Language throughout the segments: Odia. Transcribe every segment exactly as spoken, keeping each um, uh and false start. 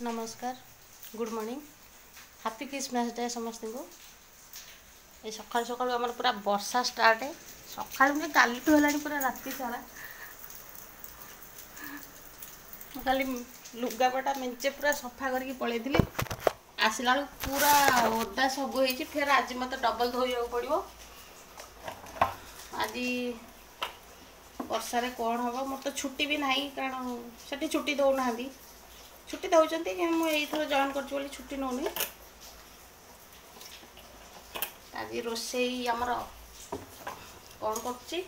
नमस्कार good morning happy Christmas day समस्त को ये सकाल सकाल आम पूरा वर्षा स्टार्ट है सका काली है पूरा राति सारा खाली लुगापटा मेचे पूरा सफा करके पलैली आसला पूरा ओदा सब हो फिर आज मत डबल धोया पड़ो आज वर्षा कौन हम मोर तो छुट्टी भी ना कारण से छुट्टी दौना छुट्टी दौरान मुझे जॉइन कर छुट्टी नौनी आज रोसई आमर कौन कर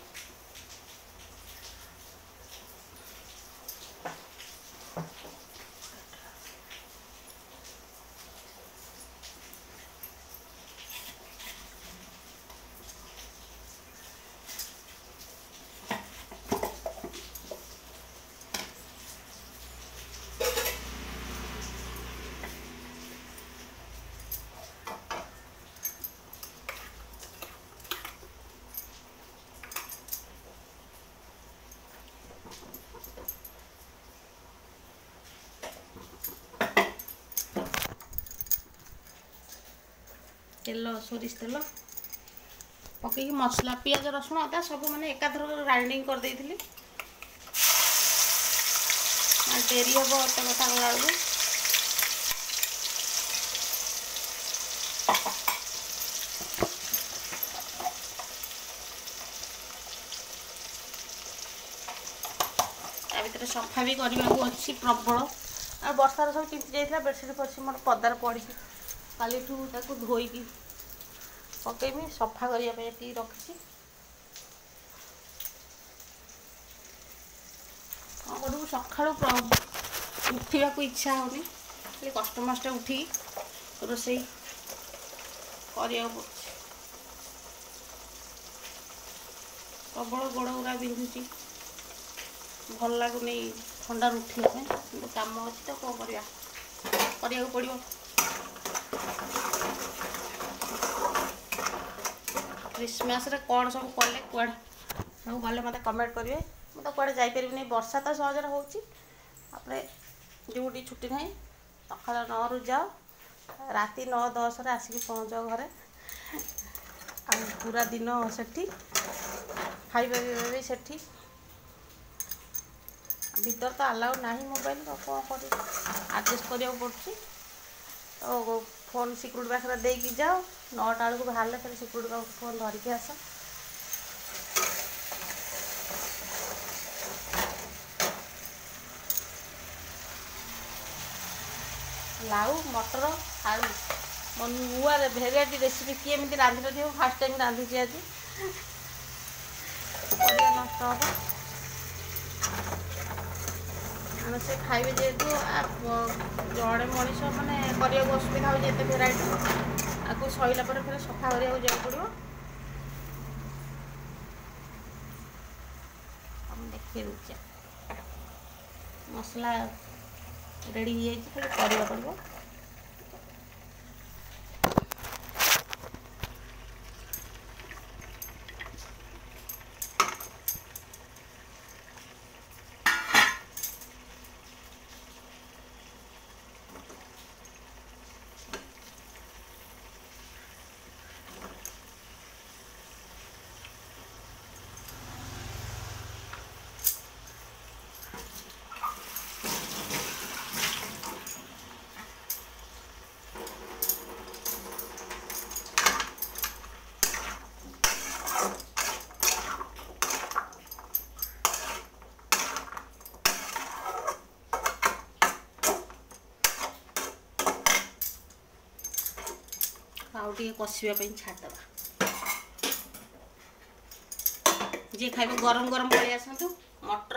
तेल सोरिष तेल पकई मसला पियाज रसुण अदा सब मैंने एकाथर ग्राइंडिंग कर देइथिली डेरी हम अटा कटा गला बेलू भितर सफा भी करने को अच्छी प्रबल आ वर्षार सब चिंती जाइए बेडसीट फर्सी मोर पदार पड़ी काली धोईकी पकईमी सफा करने रखी कौन करूँ सका उठा इच्छा होनी खाली कष्ट मस्ट उठिकी रोसई करने प्रबल गोड़ गुरा बिंधुची भल लगुनि ठंडा उठा काम अच्छी तो कौन करने पड़ो क्रिसमस रे कौन सब कले कड़े सब गले मत कमेंट करेंगे मुझे कड़े जापरि वर्षा तो सहजरे होपर ड्यूटी छुट्टी ना सका नौ रु जाओ राति नौ दस आसिक पहुँच घरे आ पूरा दिन सेठी खाइबा भी सेठी भीतर तो अलाउ ना मोबाइल तो कौन कर आडजस्ट करा पड़ी तो फोन सिक्यूरिटी पाखे देकी जाओ नौटा बेलू बाहर फिर सिक्यूरिटी फोन धरिकी आस लाउ मटर आलू मो नुआ भेराइटी रेसिपी किए एमती रांधि न फास्ट टाइम रांधुची आज नष्ट हम से खाइबे जेहेतु जड़े मनीष मैंने करने असुविधा हो भेराइटी आपको सैला फिर सफा करने जा पड़ो हम देखिए दूचे मसला रेडी हो खाली पड़ो आउटे कषापी छाड़दे जी खाइबे गरम गरम पलि आसतु मटर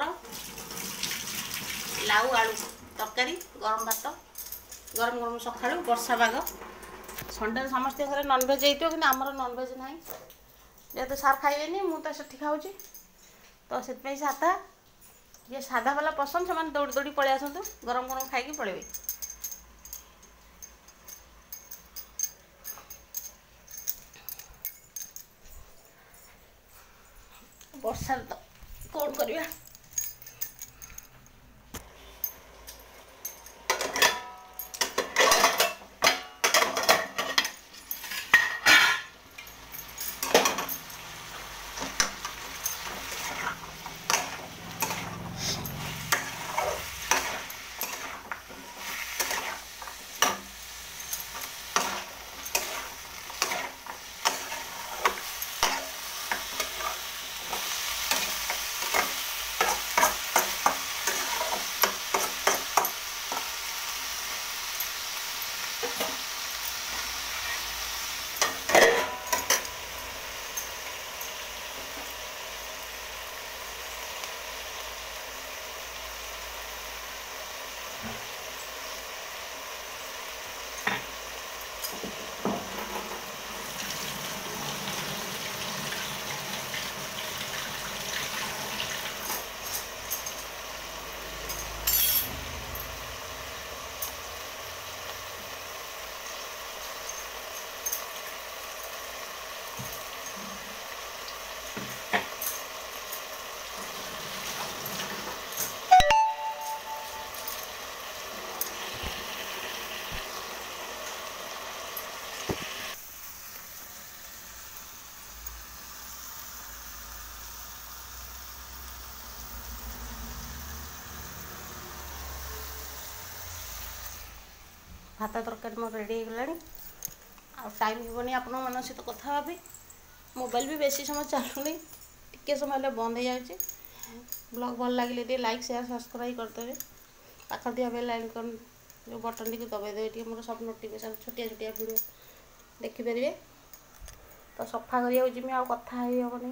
लाउ आलू तरकारी गरम भात गरम गरम सका वर्षा पाग संडे समस्त घर नॉनवेज होती कि आमर नॉनवेज ना जेहतु सार खाइबेनी मुझे से खाऊँ तो से साधा ये साधा वाला पसंद से दौड़ी दौड़ी पलि आसतु गरम गरम खाई पलैबे वर्षा तो कौन करवा ଭାତ ତରକାରୀ ମୋର ରେଡ଼ି ହେଇଗଲାଣି। ଆଉ ଟାଇମ୍ ହେବନି ଆପଣମାନଙ୍କ ସହିତ କଥା ହେବା ପାଇଁ। ମୋବାଇଲ୍ ବି ବେଶୀ ସମୟ ଚାଲୁନି, ଟିକେ ସମୟ ହେଲେ ବନ୍ଦ ହେଇଯାଉଛି। ବ୍ଲଗ୍ ଭଲ ଲାଗିଲେ ଟିକେ ଲାଇକ୍ ସେୟାର ସବସ୍କ୍ରାଇବ୍ କରିଦେବେ। ପାଖରେ ଥିବା ବେଲ୍ ଆଇକନ୍ ଯେଉଁ ବଟନ୍ଟିକୁ ଦବାଇଦେବେ, ଟିକେ ମୋର ସବୁ ନୋଟିଫିକେସନ୍ ଛୋଟିଆ ଛୋଟିଆ ଭିଡ଼ିଓ ଦେଖିପାରିବେ। ତ ସଫା କରିବାକୁ ଯିବି, ଆଉ କଥା ହେଇ ହେବନି।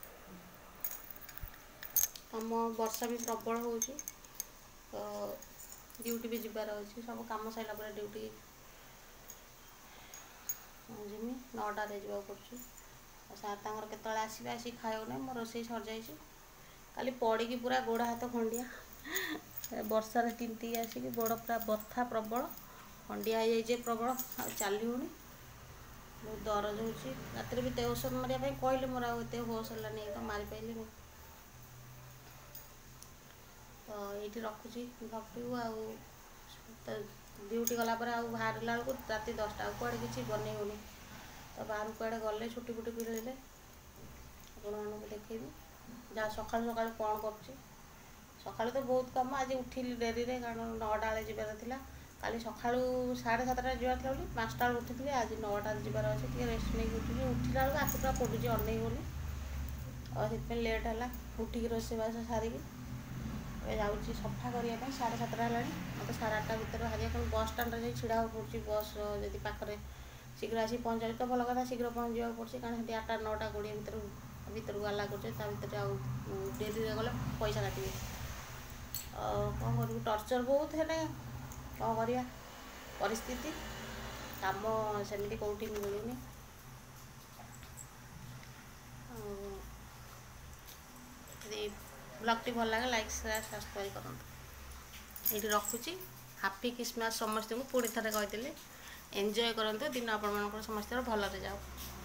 ଆମ ବର୍ଷା ବି ପ୍ରବଳ ହେଉଛି, ତ ଡ୍ୟୁଟି ବି ଯିବାର ଅଛି। ସବୁ କାମ ସରିଲା ପରେ ଡ୍ୟୁଟି ଯିମି, ନଅଟାରେ ଯିବାକୁ ପଡ଼ୁଛି। ଆଉ ସାର୍ ତାଙ୍କର କେତେବେଳେ ଆସିବେ, ଆସିକି ଖାଇବାକୁ ନାହିଁ। ମୋ ରୋଷେଇ ସରିଯାଇଛି। କାଲି ପଡ଼ିକି ପୁରା ଗୋଡ଼ ହାତ ଖଣ୍ଡିଆ, ବର୍ଷାରେ ତିନ୍ତିକି ଆସିକି ଗୋଡ଼ ପୁରା ବଥା ପ୍ରବଳ, ଖଣ୍ଡିଆ ହେଇଯାଇଛି ପ୍ରବଳ, ଆଉ ଚାଲି ହେଉନି, ବହୁତ ଦରଜ ହେଉଛି। ରାତିରେ ବି ଔଷଧ ମାରିବା ପାଇଁ କହିଲେ, ମୋର ଆଉ ଏତେ ହୋସ୍ ହେଲାନି, ତ ମାରିପାରିଲିନି। ତ ଏଇଠି ରଖୁଛି ଭକ୍ତିକୁ। ଆଉ ଡ୍ୟୁଟି ଗଲା ପରେ ଆଉ ବାହାରିଲା ବେଳକୁ ରାତି ଦଶଟା, ଆଉ କୁଆଡ଼େ କିଛି ବନେଇ ହେଉନି। ତ ବାହାରକୁ କୁଆଡ଼େ ଗଲେ ଛୁଟି ଫୁଟି ମିଳିଲେ ଆପଣମାନଙ୍କୁ ଦେଖେଇବି ଯାହା ସକାଳୁ ସକାଳୁ କ'ଣ କରୁଛି। ସକାଳୁ ତ ବହୁତ କାମ, ଆଜି ଉଠିଲି ଡେରିରେ, କାରଣ ନଅଟା ବେଳେ ଯିବାର ଥିଲା। କାଲି ସକାଳୁ ସାଢ଼େ ସାତଟାରେ ଯିବାର ଥିଲା ବୋଲି ପାଞ୍ଚଟା ବେଳେ ଉଠିଥିଲି। ଆଜି ନଅଟାରେ ଯିବାର ଅଛି, ଟିକେ ରେଷ୍ଟ ନେଇକି ଉଠିଲି। ଉଠିଲା ବେଳକୁ ଆଖି ପୁରା ପଡ଼ୁଛି, ଅନେଇ ହେଉନି। ଆଉ ସେଥିପାଇଁ ଲେଟ୍ ହେଲା। ଉଠିକି ରୋଷେଇବାସ ସାରିକି ଏବେ ଯାଉଛି ସଫା କରିବା ପାଇଁ। ସାଢ଼େ ସାତଟା ହେଲାଣି, ମୋତେ ସାଢ଼େ ଆଠଟା ଭିତରେ ବାହାରିବା, କାରଣ ବସ୍ ଷ୍ଟାଣ୍ଡରେ ଯାଇ ଛିଡ଼ା ହେବାକୁ ପଡ଼ୁଛି। ବସ୍ ଯଦି ପାଖରେ ଶୀଘ୍ର ଆସି ପହଞ୍ଚାଉଛି ତ ଭଲ କଥା, ଶୀଘ୍ର ପହଞ୍ଚିବାକୁ ପଡ଼ୁଛି, କାରଣ ସେଠି ଆଠଟା ନଅଟା କୋଡ଼ିଏ ଭିତରୁ ଭିତରକୁ ଆଲା କରୁছে। ତା ଭିତରେ ଆଉ ଡେରିରେ ଗଲେ ପଇସା କାଟିବେ। ଆଉ କ'ଣ କରିବୁ, ଟର୍ଚର୍ ବହୁତ ହେଲେ କ'ଣ କରିବା, ପରିସ୍ଥିତି, କାମ ସେମିତି କେଉଁଠି ମିଳୁନି। ଆଉ ଯଦି ବ୍ଲଗ୍ଟି ଭଲ ଲାଗେ ଲାଇକ୍ ସେୟାର ସବସ୍କ୍ରାଇବ୍ କରନ୍ତୁ। ଏଇଠି ରଖୁଛି। ହାପି କ୍ରିସମାସ୍ ସମସ୍ତଙ୍କୁ ପୁଣି ଥରେ କହିଥିଲି। ଏନ୍ଜୟ କରନ୍ତୁ, ଦିନ ଆପଣମାନଙ୍କର ସମସ୍ତଙ୍କର ଭଲରେ ଯାଉ।